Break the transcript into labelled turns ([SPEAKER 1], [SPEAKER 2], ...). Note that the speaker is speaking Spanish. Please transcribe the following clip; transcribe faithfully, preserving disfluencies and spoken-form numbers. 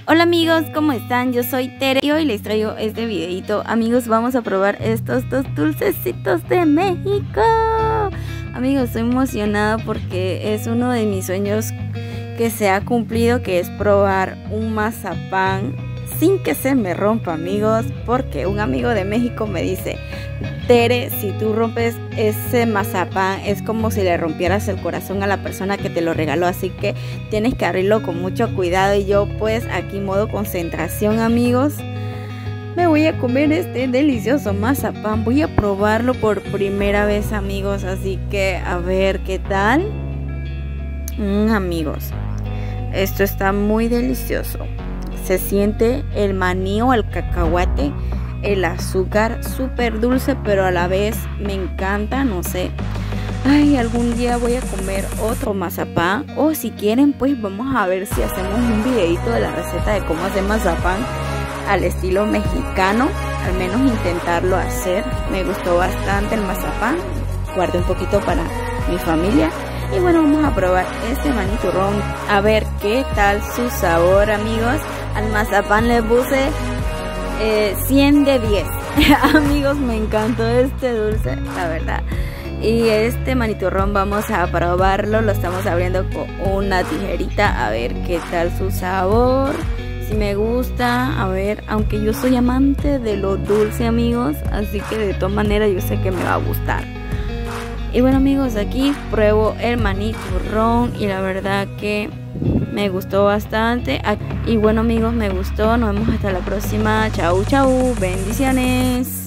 [SPEAKER 1] Hola amigos, ¿cómo están? Yo soy Tere y hoy les traigo este videito. Amigos, vamos a probar estos dos dulcecitos de México. Amigos, estoy emocionada porque es uno de mis sueños que se ha cumplido, que es probar un mazapán sin que se me rompa, amigos, porque un amigo de México me dice: Tere, si tú rompes ese mazapán es como si le rompieras el corazón a la persona que te lo regaló, así que tienes que abrirlo con mucho cuidado. Y yo pues aquí modo concentración, amigos, me voy a comer este delicioso mazapán. Voy a probarlo por primera vez, amigos, así que a ver qué tal. mm, amigos, esto está muy delicioso. Se siente el maní o el cacahuate, el azúcar súper dulce, pero a la vez me encanta, no sé. Ay, algún día voy a comer otro mazapán, o si quieren pues vamos a ver si hacemos un videito de la receta de cómo hacer mazapán al estilo mexicano, al menos intentarlo hacer. Me gustó bastante el mazapán, guardé un poquito para mi familia. Y bueno, vamos a probar este maní turrón, a ver qué tal su sabor, amigos. Al mazapán le puse eh, cien de diez. Amigos, me encantó este dulce, la verdad. Y este maní turrón vamos a probarlo, lo estamos abriendo con una tijerita, a ver qué tal su sabor. Si me gusta, a ver, aunque yo soy amante de lo dulce, amigos, así que de todas maneras yo sé que me va a gustar. Y bueno, amigos, aquí pruebo el maní turrón y la verdad que me gustó bastante. Y bueno, amigos, me gustó. Nos vemos hasta la próxima. Chau, chau. Bendiciones.